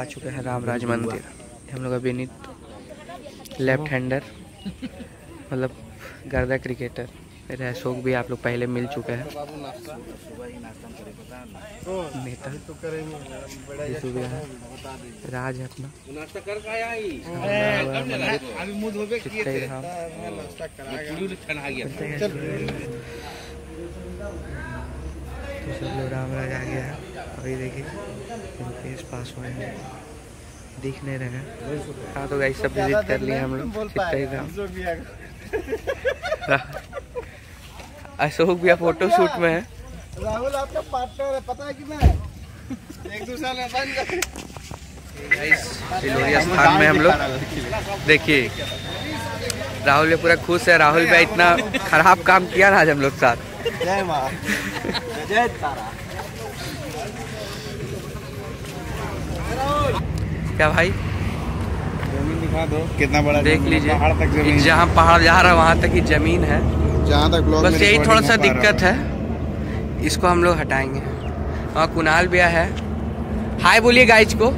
आ चुके हैं रामराज मंदिर। हम लोग अभी लेफ्ट हैंडर मतलब गर्दा क्रिकेटर मेरे अशोक भी आप लोग पहले मिल चुके हैं। नेता राज है अपना तो सब लोग रामराज आ गया है। अभी देखिए मुकेश पासवान दिख नहीं रहा। हाँ तो गाइस सब विजिट कर लिए हम लोग। अशोक भैया फोटो शूट में है। राहुल आपका पार्टनर है, पता है कि मैं एक दूसरे में बन गए। सिलोरिया स्थान में हम लोग देखिए राहुल ये पूरा खुश है। राहुल भैया इतना खराब काम किया ना आज हम लोग साथ। जय मां जय तारा। क्या भाई जमीन दिखा दो कितना बड़ा देख लीजिए। पहाड़ तक जमीन, जहाँ पहाड़ जा रहा है वहाँ तक ही जमीन है। जहाँ तक ब्लॉग बस यही थोड़ा सा दिक्कत है, इसको हम लोग हटाएंगे। और कुणाल भैया है, हाय बोलिए गाइज को।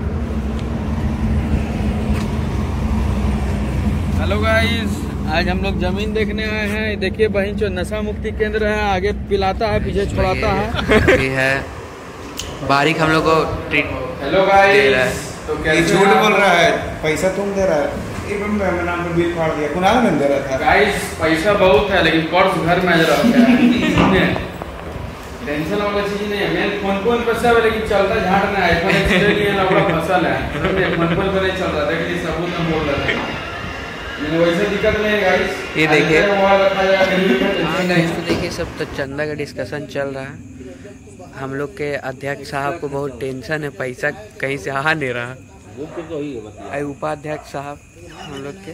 हेलो गाइस, आज हम लोग जमीन देखने आए हैं। देखिए बहन जो नशा मुक्ति केंद्र है, आगे पिलाता है पीछे छुड़ाता है। ये है बारीक हम लोग को ट्रीट। हेलो गाइस, तो क्या झूठ बोल रहा है? पैसा तुम दे रहा है? मेरे नाम पर बिल फाड़ दिया। कुणाल में दे रहा था। गाइस पैसा बहुत है लेकिन पर्स घर में रह गया है। टेंशन वाला चीज नहीं है। मेन फोन पैसा है लेकिन चलता झाड़ में आईफोन एक्सरे नहीं है ना, बड़ा फसल है। फोन पर नहीं चल रहा था कि सबूत में बोल रहा था। वैसे दिक्कत नहीं है गाइस। ये देखिए हाँ गाइस तो देखिए सब तो चंदा का डिस्कशन चल रहा है। हम लोग के अध्यक्ष साहब को बहुत टेंशन है, पैसा कहीं से आ नहीं रहा। उपाध्यक्ष साहब हम लोग के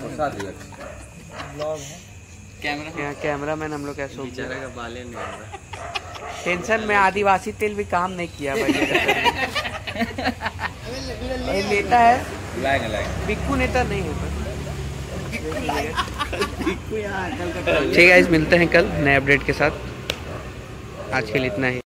यहाँ कैमरामैन हम लोग का अशोक का बाले नहीं आ रहा। टेंशन में आदिवासी तेल भी काम नहीं किया भाई। नेता है बिक्कू नेता नहीं है। ठीक है, मिलते हैं कल नए अपडेट के साथ। आज के लिए इतना ही।